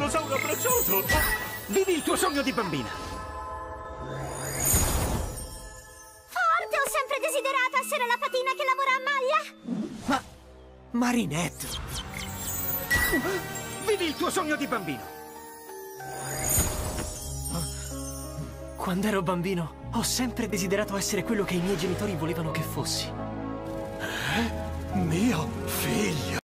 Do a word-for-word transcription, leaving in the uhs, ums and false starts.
dinosauro abbracciato! Vivi il tuo sogno di bambina! Forte, ho sempre desiderato essere la fatina che lavora a maglia! Ma... Marinette! Vivi il tuo sogno di bambino! Quando ero bambino, ho sempre desiderato essere quello che i miei genitori volevano che fossi. Mio figlio!